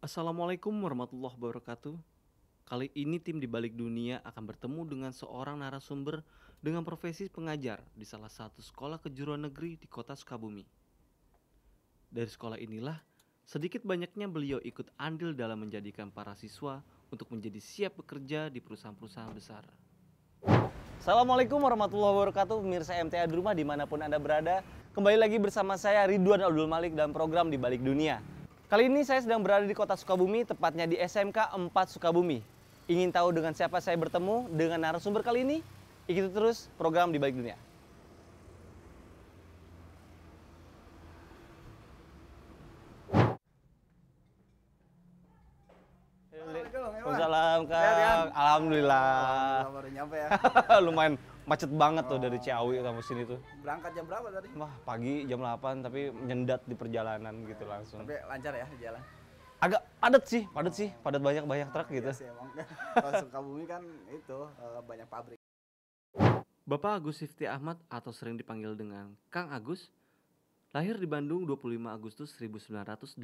Assalamualaikum warahmatullahi wabarakatuh. Kali ini tim di balik dunia akan bertemu dengan seorang narasumber dengan profesi pengajar di salah satu sekolah kejuruan negeri di kota Sukabumi. Dari sekolah inilah, sedikit banyaknya beliau ikut andil dalam menjadikan para siswa untuk menjadi siap bekerja di perusahaan-perusahaan besar. Assalamualaikum warahmatullahi wabarakatuh, pemirsa MTA di rumah dimanapun Anda berada. Kembali lagi bersama saya Ridwan Abdul Malik dalam program Di Balik Dunia. Kali ini saya sedang berada di kota Sukabumi, tepatnya di SMK 4 Sukabumi. Ingin tahu dengan siapa saya bertemu dengan narasumber kali ini? Ikuti terus program Di Balik Dunia. Waalaikumsalam Kang. Alhamdulillah. Baru nyampe ya. Lumayan macet banget tuh dari Ciawi sampai sini tuh. Berangkat jam berapa tadi? Wah, pagi jam 8 tapi nyendat di perjalanan gitu langsung. Tapi lancar ya di jalan. Agak padat sih, padat banyak truk gitu. Iya sih emang. Kalau Sukabumi kan itu banyak pabrik. Bapak Agus Sifti Ahmad atau sering dipanggil dengan Kang Agus, lahir di Bandung 25 Agustus 1982.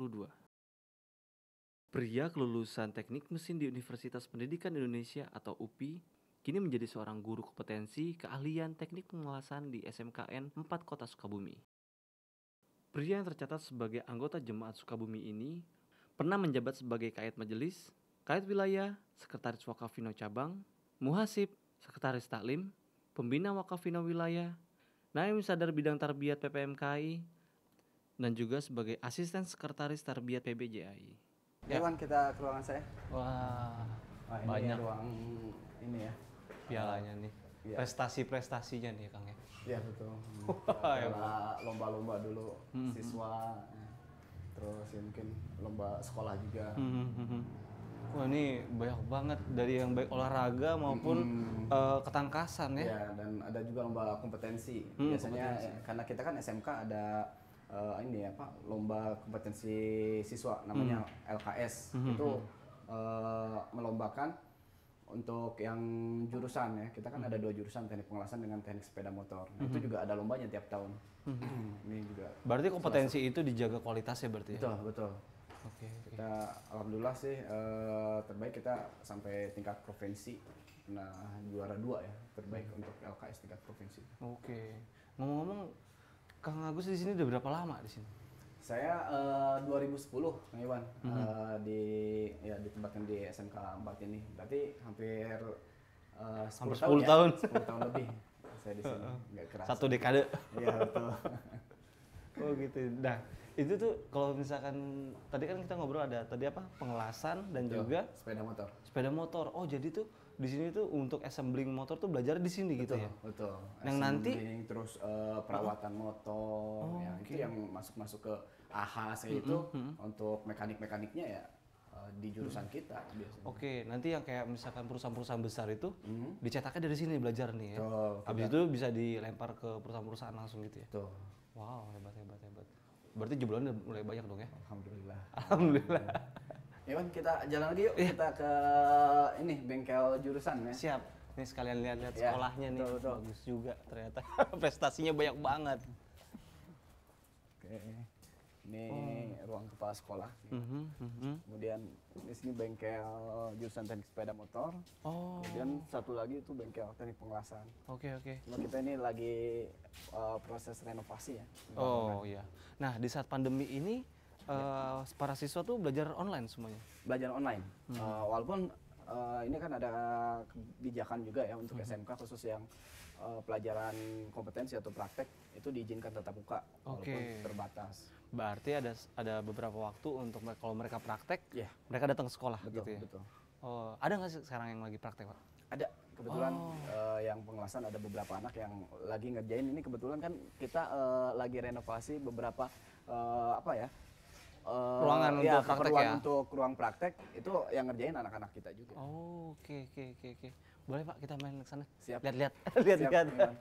Pria kelulusan Teknik Mesin di Universitas Pendidikan Indonesia atau UPI, kini menjadi seorang guru kompetensi keahlian teknik pengelasan di SMKN 4 Kota Sukabumi. Pria yang tercatat sebagai anggota Jemaat Sukabumi ini pernah menjabat sebagai Kayat Majelis, Kayat Wilayah, Sekretaris Wakafino Cabang, Muhasib, Sekretaris Taklim, Pembina Wakafino Wilayah, Naim Sadar Bidang Tarbiyat PPMKI, dan juga sebagai Asisten Sekretaris Tarbiyat PBJAI. Ya Wan, kita ke ruangan saya. Wah, Ini banyak ruang ini ya. pialanya nih. Iya. Prestasi-prestasinya nih Kang ya. Iya betul. Wah, Piala lomba-lomba dulu siswa. Terus ya mungkin lomba sekolah juga. Wah, ini banyak banget dari yang baik olahraga maupun ketangkasan ya. Ya, dan ada juga lomba kompetensi. Biasanya karena kita kan SMK ada ini ya Pak, lomba kompetensi siswa namanya LKS. Itu melombakan untuk yang jurusan ya. Kita kan ada 2 jurusan, teknik pengelasan dengan teknik sepeda motor. Nah, itu juga ada lombanya tiap tahun. Ini juga. Berarti kompetensi itu dijaga kualitasnya berarti ya? Betul. Oke. Kita alhamdulillah sih terbaik kita sampai tingkat provinsi. Nah, juara 2 ya, terbaik untuk LKS tingkat provinsi. Oke. Ngomong-ngomong, Kang Agus di sini udah berapa lama di sini? Saya 2010, Kang Iwan, ditempatkan di SMK 4 ini. Berarti hampir 10 tahun. 10 tahun lebih saya di sini. Nggak kerasa. Satu dekade. Iya, betul. Oh gitu. Nah, itu tuh kalau misalkan tadi kan kita ngobrol ada tadi apa? Pengelasan dan juga sepeda motor. sepeda motor. Oh, jadi tuh di sini tuh untuk assembling motor tuh belajar di sini gitu ya? Betul. Yang nanti terus perawatan motor, ya itu yang masuk ke AHAS itu untuk mekaniknya ya di jurusan kita biasanya. Oke, nanti yang kayak misalkan perusahaan-perusahaan besar itu dicetaknya dari sini belajar nih ya. Betul. Habis itu bisa dilempar ke perusahaan-perusahaan langsung gitu ya. Betul. Wow, hebat. Berarti jeblolannya mulai banyak dong ya? Alhamdulillah. Alhamdulillah. Ya Wan, kita jalan lagi yuk. Kita ke ini bengkel jurusan ya. Siap. Nih sekalian lihat-lihat Ya, sekolahnya nih. betul. Bagus juga ternyata. Prestasinya banyak banget. Oke. Ini ruang kepala sekolah. Kemudian di sini bengkel jurusan teknik sepeda motor. Oh. Kemudian satu lagi itu bengkel teknik pengelasan. Oke. Cuma kita ini lagi proses renovasi ya. Oh iya. Nah, di saat pandemi ini para siswa tuh belajar online semuanya. Belajar online. Walaupun ini kan ada kebijakan juga ya untuk SMK khusus yang pelajaran kompetensi atau praktek itu diizinkan tatap muka walaupun terbatas. Berarti ada beberapa waktu untuk kalau mereka praktek, Iya. mereka datang ke sekolah gitu ya. Betul. Oh, ada nggak sih sekarang yang lagi praktek, Pak? Ada kebetulan yang pengelasan ada beberapa anak yang lagi ngerjain ini kebetulan kan kita lagi renovasi beberapa Ruangan untuk praktek ya? Untuk ruang praktek itu yang ngerjain anak-anak kita juga. Oh, oke. Boleh Pak, kita main ke sana. Siap. Lihat-lihat. Siap, Lihat-lihat. Iwan.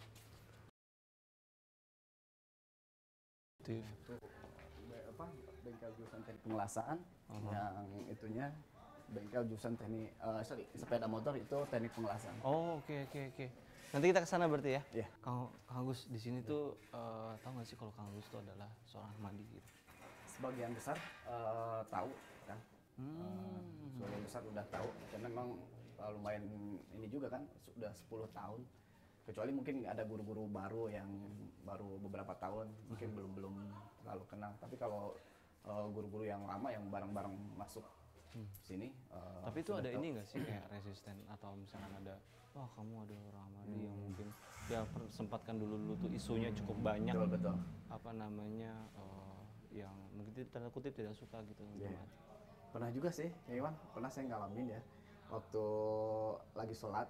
Itu. Bengkel jurusan teknik pengelasan yang itunya bengkel jurusan teknik sepeda motor itu teknik pengelasan. Oh, oke. Nanti kita ke sana berarti ya? Iya. Kang Agus di sini tuh tahu nggak sih kalau Kang Agus itu adalah seorang Ahmadi gitu? sebagian besar tahu kan. Sebagian besar udah tahu karena memang lumayan ini juga kan sudah 10 tahun. Kecuali mungkin ada guru-guru baru yang baru beberapa tahun mungkin belum terlalu kenal. Tapi kalau guru-guru yang lama yang bareng-bareng masuk sini. Tapi itu ada ini nggak sih kayak resisten atau misalkan ada, wah kamu ada orang Ahmadi yang mungkin ya sempatkan dulu tuh isunya cukup banyak. Betul. Apa namanya yang mungkin tanda kutip tidak suka gitu. Yeah. Pernah juga sih, Iwan. Pernah saya ngalamin ya. Waktu lagi sholat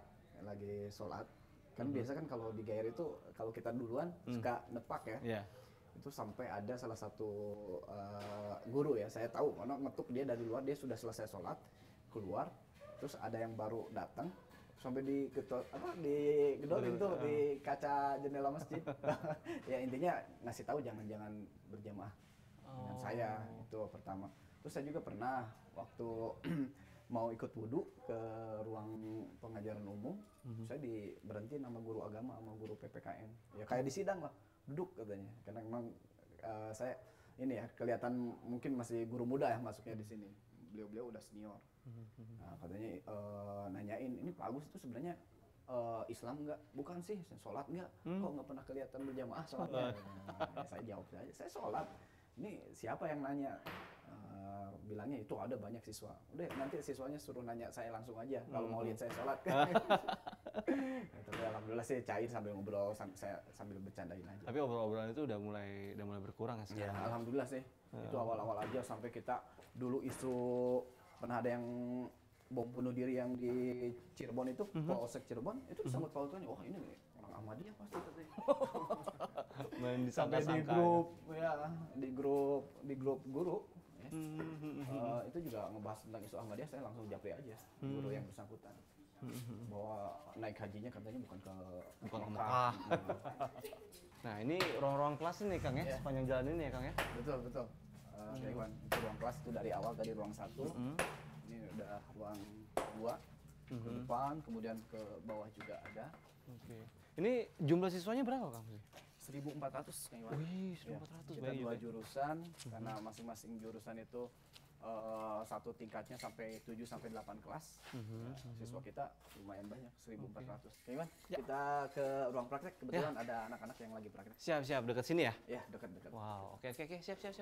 kan biasa kan kalau di GR itu kalau kita duluan suka nepak ya. Yeah. Itu sampai ada salah satu guru ya, saya tahu karena ngetuk dia dari luar, dia sudah selesai sholat keluar, terus ada yang baru datang sampai digedorin tuh di kaca jendela masjid. Ya intinya ngasih tahu jangan berjamaah dengan saya, itu pertama. Terus saya juga pernah waktu mau ikut wudhu ke ruang pengajaran umum, saya berhenti sama guru agama sama guru PPKN. Ya kayak di sidang lah, duduk katanya. Karena memang saya ini ya kelihatan mungkin masih guru muda ya masuknya di sini. Beliau udah senior. Nah, katanya nanyain ini Pak Agus itu sebenarnya Islam nggak? Bukan sih, sholat nggak? Kok nggak pernah kelihatan berjamaah sholatnya? Nah, saya jawab saja, saya sholat. Ini siapa yang nanya? Bilangnya itu ada banyak siswa. Udah nanti siswanya suruh nanya saya langsung aja kalau mau lihat saya sholat. Tapi alhamdulillah sih cair sambil ngobrol, saya sambil bercandain aja. Tapi obrolan itu udah mulai berkurang ya sekarang. Ya, alhamdulillah sih. Itu awal-awal aja sampai kita dulu isu pernah ada yang bom bunuh diri yang di Cirebon itu, Polsek Cirebon itu disambut pautannya, wah ini orang Ahmadiyah pasti katanya. Sampai di grup guru. Itu juga ngebahas tentang isu Ahmadiyah, saya langsung japri aja guru yang bersangkutan bahwa naik hajinya katanya bukan ke Mekah. Nah ini ruang-ruang kelas ini Kang ya, sepanjang jalan ini ya Kang ya. Betul. Iwan, itu ruang kelas itu dari awal tadi ruang 1, ini udah ruang 2 ke depan, kemudian ke bawah juga ada. Oke. Ini jumlah siswanya berapa Kang? 1.400 Kang Iwan. Wih, 1.400 Kita 2 jurusan, karena masing-masing jurusan itu satu tingkatnya sampai 7 sampai 8 kelas. Siswa kita lumayan banyak, 1.400. Kang Iwan, kita ke ruang praktek, kebetulan ada anak-anak yang lagi praktek. Siap, dekat sini ya? Iya, dekat. Wow, oke, siap.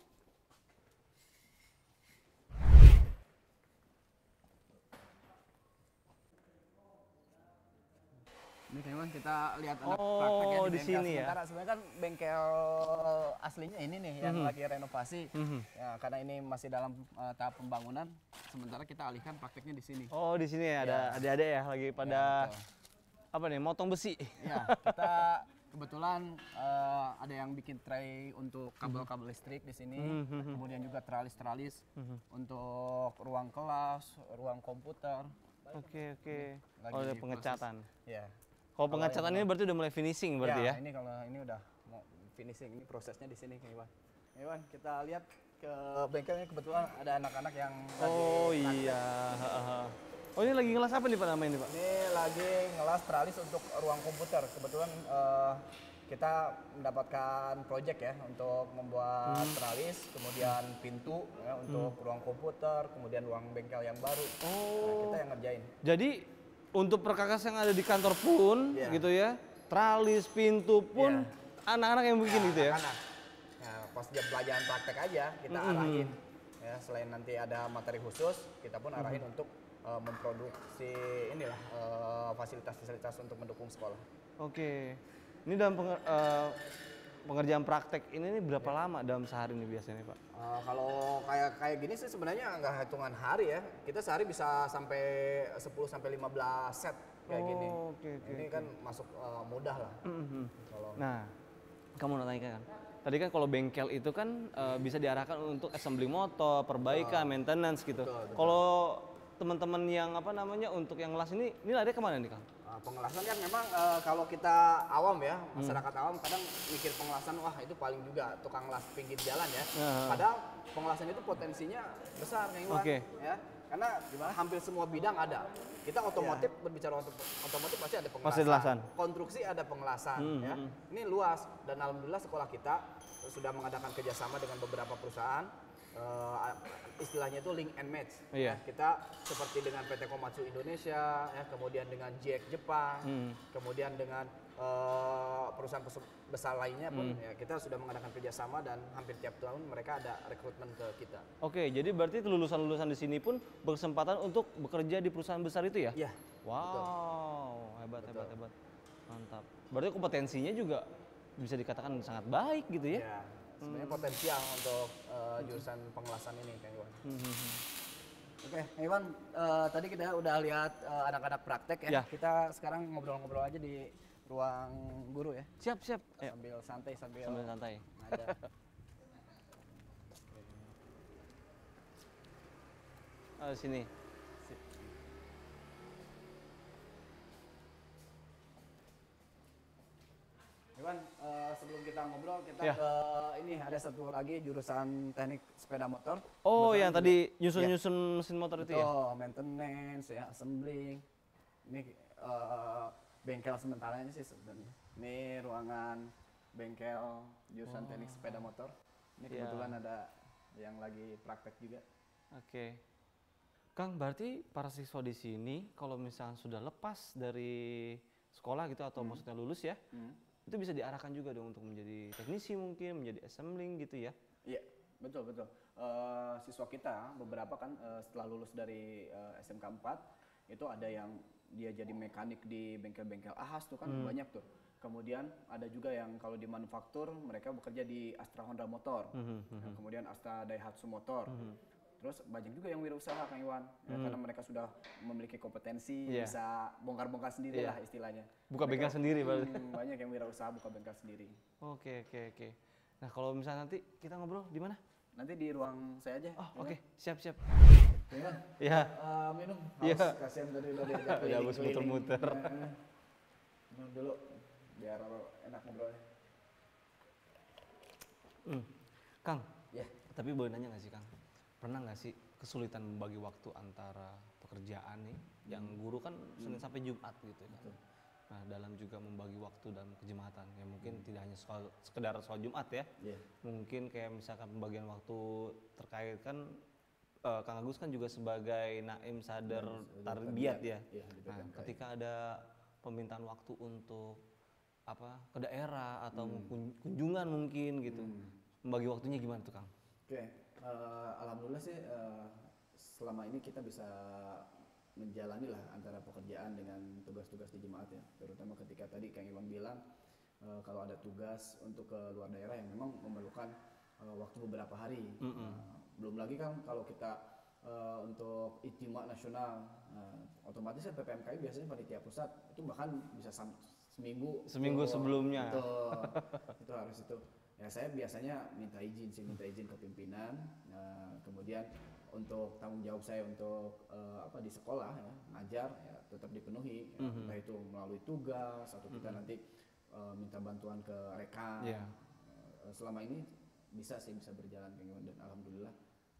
Ini Kang, kita lihat anak prakteknya di bengkel sini sementara. Ya? Sebenarnya kan bengkel aslinya ini nih yang lagi renovasi. Ya, karena ini masih dalam tahap pembangunan, sementara kita alihkan prakteknya di sini. Oh, di sini ya, ada adik-adik ya lagi pada apa nih, motong besi. Ya, kita kebetulan ada yang bikin tray untuk kabel-kabel listrik di sini, kemudian juga teralis-teralis untuk ruang kelas, ruang komputer. Oke. Oh, ada pengecatan. Ya. Kalau pengecatan ini berarti udah mulai finishing berarti ya? Ini kalau ini udah mau finishing, ini prosesnya di sini Kang Iwan. Iwan, kita lihat ke bengkelnya, kebetulan ada anak-anak yang iya. Oh, ini lagi ngelas apa nih Pak namanya ini Pak? Ini lagi ngelas teralis untuk ruang komputer. Kebetulan kita mendapatkan project ya untuk membuat teralis, kemudian pintu ya, untuk ruang komputer, kemudian ruang bengkel yang baru. Nah, kita yang ngerjain. Jadi untuk perkakas yang ada di kantor pun gitu ya, teralis, pintu pun anak-anak yang bikin gitu ya? Anak-anak. Nah, pas jam pelajaran praktek aja kita arahin. Ya, selain nanti ada materi khusus, kita pun arahin untuk memproduksi inilah fasilitas-fasilitas untuk mendukung sekolah. Oke. Ini dalam pengerjaan praktek ini berapa lama dalam sehari ini biasanya Pak? Kalau kayak gini sih sebenarnya nggak hitungan hari ya. Kita sehari bisa sampai 10 sampai 15 set kayak gini. Ini kan masuk mudah lah. Nah, kamu nanya kan? Tadi kan kalau bengkel itu kan bisa diarahkan untuk assembly motor, perbaikan, maintenance gitu. Kalau teman-teman yang apa namanya untuk yang ngelas ini lari kemana nih Kang? Pengelasan kan memang kalau kita awam ya, masyarakat awam kadang mikir pengelasan, wah itu paling juga tukang las pinggir jalan ya. Padahal pengelasan itu potensinya besar Kang Iwan. Ya. Karena hampir semua bidang ada. Kita otomotif, berbicara otomotif pasti ada Pasti pengelasan. Konstruksi ada pengelasan. Ya. Ini luas, dan alhamdulillah sekolah kita sudah mengadakan kerjasama dengan beberapa perusahaan. Istilahnya itu link and match. Ya. Kita seperti dengan PT Komatsu Indonesia, ya, kemudian dengan JX Jepang, kemudian dengan perusahaan besar lainnya pun ya, kita sudah mengadakan kerjasama, dan hampir tiap tahun mereka ada rekrutmen ke kita. Oke, jadi berarti lulusan-lulusan di sini pun berkesempatan untuk bekerja di perusahaan besar itu ya? Iya. Wow, hebat. Mantap. Berarti kompetensinya juga bisa dikatakan sangat baik gitu ya? Iya, sebenarnya potensial untuk jurusan pengelasan ini, Kang Iwan. Oke, Iwan, tadi kita udah lihat anak-anak praktek ya. Kita sekarang ngobrol-ngobrol aja di ruang guru ya. Siap. Sambil santai. Ada. Sini. Iwan, sebelum kita ngobrol, kita ke ini ada satu lagi jurusan teknik sepeda motor. Oh, yang tadi nyusun mesin motor itu ya? Oh, maintenance ya, assembling. Ini bengkel sementaranya sih sebenarnya. Ini ruangan bengkel jurusan teknik sepeda motor. Ini kebetulan ada yang lagi praktek juga. Oke. Kang, berarti para siswa di sini kalau misalnya sudah lepas dari sekolah gitu atau maksudnya lulus ya, itu bisa diarahkan juga dong untuk menjadi teknisi mungkin, menjadi assembling gitu ya? Iya, betul. Siswa kita beberapa kan setelah lulus dari SMK 4 itu ada yang dia jadi mekanik di bengkel-bengkel ahas tuh kan banyak tuh. Kemudian ada juga yang kalau di manufaktur mereka bekerja di Astra Honda Motor, kemudian Astra Daihatsu Motor. Terus banyak juga yang wirausaha, Kang Iwan, ya, karena mereka sudah memiliki kompetensi, bisa bongkar-bongkar sendiri lah istilahnya. Buka bengkel sendiri berarti. Banyak yang wirausaha buka bengkel sendiri. Oke. Nah, kalau misalnya nanti kita ngobrol di mana? Nanti di ruang saya aja. Oh, oke. Siap. Iwan, minum. Iya. Kasihan tadi udah diajak Udah habis muter-muter. Minum dulu biar enak ngobrolnya. Kang. Ya. Tapi boleh nanya nggak sih, Kang? Pernah nggak sih kesulitan membagi waktu antara pekerjaan nih, yang guru kan Senin sampai Jumat gitu kan? Nah, dalam juga membagi waktu dalam kejemaatan, ya mungkin tidak hanya sekedar soal Jumat ya, mungkin kayak misalkan pembagian waktu terkait kan, Kang Agus kan juga sebagai Naim Sadar Tarbiyat ya. Nah, ketika ada permintaan waktu untuk ke daerah atau kunjungan mungkin gitu, membagi waktunya gimana tuh, Kang? Oke. Alhamdulillah sih selama ini kita bisa menjalani lah antara pekerjaan dengan tugas-tugas di jemaat ya, terutama ketika tadi Kang Iwan bilang kalau ada tugas untuk ke luar daerah yang memang memerlukan waktu beberapa hari. Belum lagi kan kalau kita untuk ijtima nasional, otomatis ya PPMKI biasanya panitia pusat itu bahkan bisa seminggu sebelumnya. Itu harus itu. Ya saya biasanya minta izin ke pimpinan, kemudian untuk tanggung jawab saya untuk di sekolah ya, ngajar ya tetap dipenuhi, entah itu melalui tugas atau kita nanti minta bantuan ke rekan. Selama ini bisa berjalan dan alhamdulillah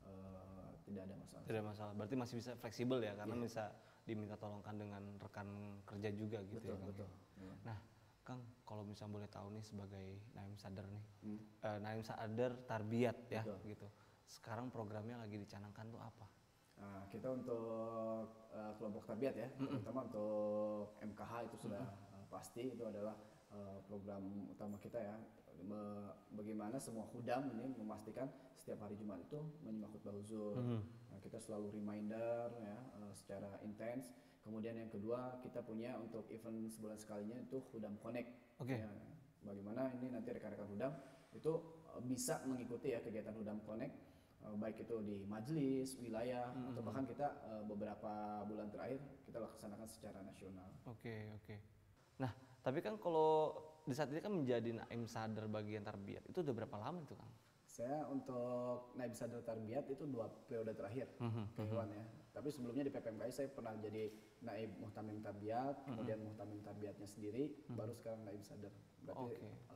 tidak ada masalah. Tidak ada masalah, berarti masih bisa fleksibel ya, karena bisa diminta tolongkan dengan rekan kerja juga gitu. Betul. Nah, Kang, kalau misalnya boleh tahu nih sebagai Naim Sadar nih, Naim Sadar Tarbiyat ya, gitu. Sekarang programnya lagi dicanangkan tuh apa? Kita untuk kelompok tarbiyat ya, terutama untuk MKH itu sudah pasti itu adalah program utama kita ya. Bagaimana semua khudam ini memastikan setiap hari Jumat itu menyimak khutbah huzur. Kita selalu reminder ya secara intens. Kemudian yang kedua kita punya untuk event sebulan sekalinya itu Hudam Connect. Ya, bagaimana ini nanti rekan-rekan Hudam itu bisa mengikuti ya kegiatan Hudam Connect, baik itu di majelis, wilayah, atau bahkan kita beberapa bulan terakhir kita laksanakan secara nasional. Oke. Nah, tapi kan kalau di saat ini kan menjadi Naim Sadar bagian tarbiyat, itu udah berapa lama itu, Kang? Saya untuk Naim Sadar Tarbiyat itu 2 periode terakhir, Iwan ya. Tapi sebelumnya di PPMKI saya pernah jadi Naib Muhtamim Tarbiyat, kemudian Muhtamim Tarbiyatnya sendiri, baru sekarang Naib Sadar. Berarti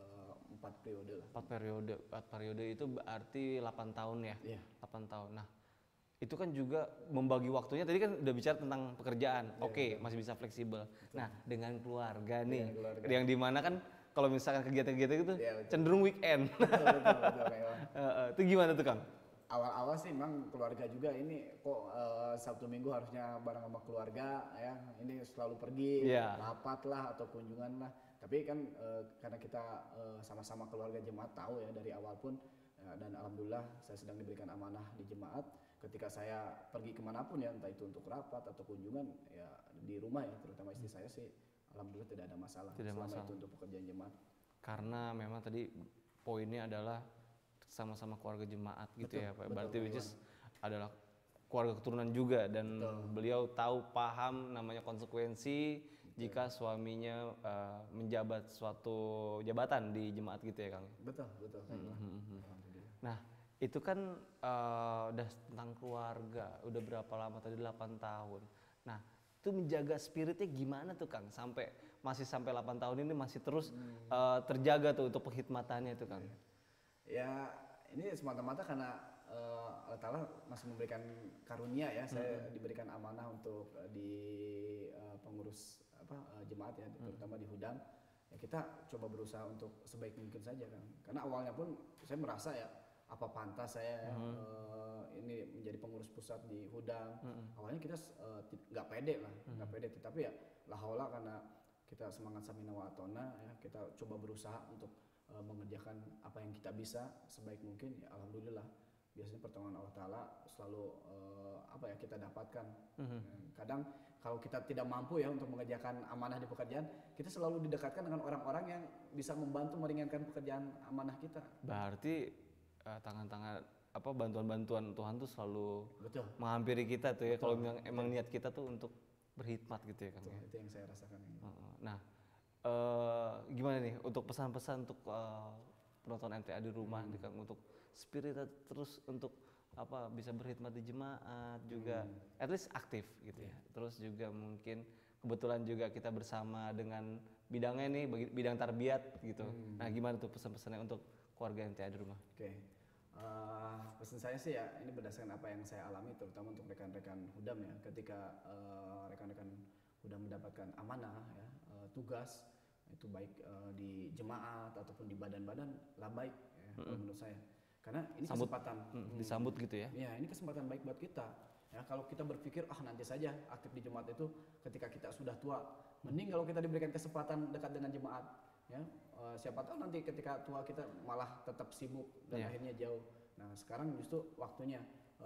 4 periode lah. 4 periode itu berarti 8 tahun ya? Iya. 8 tahun. Nah, itu kan juga membagi waktunya. Tadi kan udah bicara tentang pekerjaan, oke, masih bisa fleksibel. Nah, dengan keluarga nih, yang dimana kan kalau misalkan kegiatan-kegiatan itu cenderung weekend. Betul, Kak Iwan. Itu gimana tuh Kang? Awal-awal sih memang keluarga juga ini kok Sabtu Minggu harusnya bareng sama keluarga ya, ini selalu pergi rapat lah atau kunjungan lah. Tapi kan karena kita sama-sama keluarga jemaat tahu ya dari awal pun dan alhamdulillah saya sedang diberikan amanah di jemaat. Ketika saya pergi kemanapun ya, entah itu untuk rapat atau kunjungan ya di rumah ya, terutama istri saya sih alhamdulillah tidak ada masalah selama itu untuk pekerjaan jemaat. Karena memang tadi poinnya adalah sama-sama keluarga jemaat gitu ya Pak. Berarti which is adalah keluarga keturunan juga dan beliau tahu paham namanya konsekuensi jika suaminya menjabat suatu jabatan di jemaat gitu ya Kang. Betul. Nah, itu kan udah tentang keluarga, udah berapa lama tadi 8 tahun. Nah, itu menjaga spiritnya gimana tuh Kang masih sampai 8 tahun ini masih terus terjaga tuh untuk penghikmatannya itu Kang. Ya, ini semata-mata karena Allah Ta'ala masih memberikan karunia ya, saya diberikan amanah untuk di pengurus jemaat ya, terutama di Hudam. Ya kita coba berusaha untuk sebaik mungkin saja kan. Karena awalnya pun saya merasa ya apa pantas saya ini menjadi pengurus pusat di Hudam. Awalnya kita nggak pede lah, nggak pede. Tapi ya lahaula karena kita semangat samina wa atona ya, kita coba berusaha untuk mengerjakan apa yang kita bisa sebaik mungkin ya alhamdulillah. Biasanya pertolongan Allah Ta'ala selalu kita dapatkan. Kadang kalau kita tidak mampu ya untuk mengerjakan amanah di pekerjaan, kita selalu didekatkan dengan orang-orang yang bisa membantu meringankan pekerjaan amanah kita. Berarti tangan-tangan bantuan-bantuan Tuhan tuh selalu menghampiri kita tuh ya. Kalau emang niat kita tuh untuk berkhidmat gitu ya Kang. Itu yang saya rasakan. Nah, gimana nih untuk pesan-pesan untuk penonton MTA di rumah nih Kang, untuk spirit terus untuk bisa berkhidmat di jemaat juga, at least aktif gitu ya. Terus juga mungkin kebetulan juga kita bersama dengan bidangnya nih, bidang tarbiyat gitu. Nah, gimana tuh pesan-pesannya untuk keluarga MTA di rumah? Pesan saya sih ya ini berdasarkan apa yang saya alami, terutama untuk rekan-rekan Hudam ya. Ketika rekan-rekan Hudam mendapatkan amanah ya, tugas itu baik di jemaat ataupun di badan-badan lah baik ya, menurut saya. Karena ini kesempatan disambut gitu ya. Ya, ini kesempatan baik buat kita. Ya, kalau kita berpikir nanti saja aktif di jemaat itu ketika kita sudah tua, mending kalau kita diberikan kesempatan dekat dengan jemaat. Ya, siapa tahu nanti ketika tua kita malah tetap sibuk dan akhirnya jauh. Nah, sekarang justru waktunya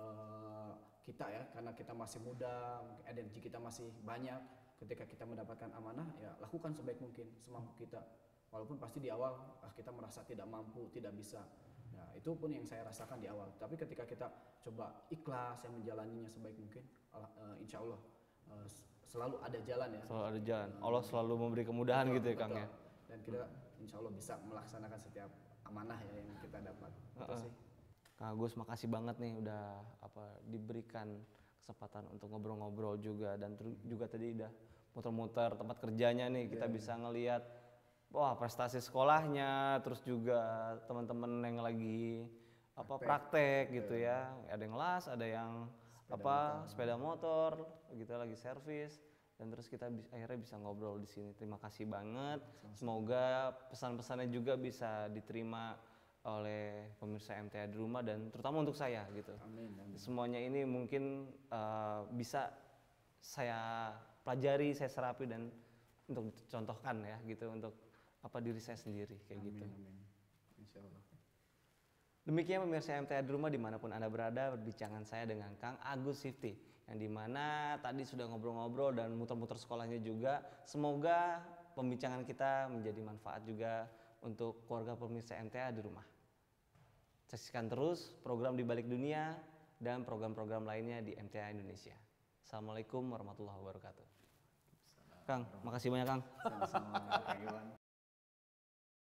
kita ya, karena kita masih muda, energi kita masih banyak. Ketika kita mendapatkan amanah, ya lakukan sebaik mungkin semampu kita. Walaupun pasti di awal kita merasa tidak mampu, tidak bisa. Nah, itu pun yang saya rasakan di awal. Tapi ketika kita coba ikhlas yang menjalaninya sebaik mungkin, insya Allah selalu ada jalan ya. Selalu ada jalan. Allah selalu memberi kemudahan gitu ya Kang ya. Dan kita insya Allah bisa melaksanakan setiap amanah ya yang kita dapat. Itu sih. Kang Agus, makasih banget nih udah diberikan kesempatan untuk ngobrol-ngobrol juga, dan juga tadi udah muter-muter tempat kerjanya nih, kita bisa ngelihat prestasi sekolahnya, terus juga teman-teman yang lagi praktek gitu ya, ada yang las, ada yang sepeda motor gitu lagi servis, dan terus kita akhirnya bisa ngobrol di sini. Terima kasih banget. Semoga pesan-pesannya juga bisa diterima oleh pemirsa MTA di rumah dan terutama untuk saya gitu. Amin. Semuanya ini mungkin bisa saya pelajari, saya serapi dan untuk dicontohkan ya gitu untuk diri saya sendiri kayak gitu. Amin. Insya Allah. Demikian pemirsa MTA di rumah dimanapun Anda berada, perbincangan saya dengan Kang Agus Sifty, yang dimana tadi sudah ngobrol-ngobrol dan muter-muter sekolahnya juga. Semoga pembincangan kita menjadi manfaat juga untuk keluarga pemirsa MTA di rumah. Saksikan terus program Di Balik Dunia dan program-program lainnya di MTA Indonesia. Assalamualaikum warahmatullahi wabarakatuh. Kang, makasih banyak Kang. Sama-sama Kang Iwan.